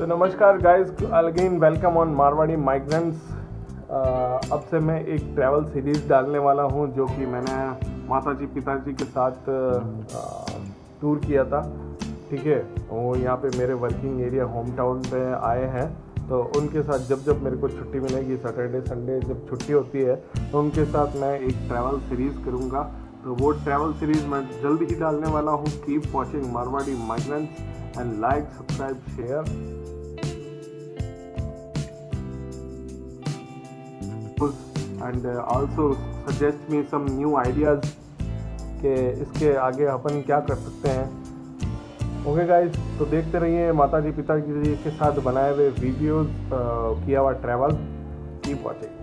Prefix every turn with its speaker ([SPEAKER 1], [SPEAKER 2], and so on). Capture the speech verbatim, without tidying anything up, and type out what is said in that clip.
[SPEAKER 1] तो नमस्कार guys, again welcome on Marwari migrants. अब से मैं एक ट्रैवल सीरीज़ डालने वाला हूं जो कि मैंने माताजी पिताजी के साथ टूर किया था। ठीक है, वो यहाँ पे मेरे वर्किंग एरिया होम टाउन पे आए हैं, तो उनके साथ जब जब मेरे को छुट्टी मिलेगी, सैटरडे संडे जब छुट्टी होती है, तो उनके साथ मैं एक ट्रैवल सीरीज़ करूँगा। तो वो ट्रैवल सीरीज़ मैं जल्द ही डालने वाला हूँ। Keep watching Marwari migrants and like, subscribe, share and uh, also suggest me some new ideas कि इसके आगे अपन क्या कर सकते हैं। ओके गाइस, तो देखते रहिए माताजी पिताजी के साथ बनाए हुए वीडियोस, किया हुआ ट्रैवल। Keep watching.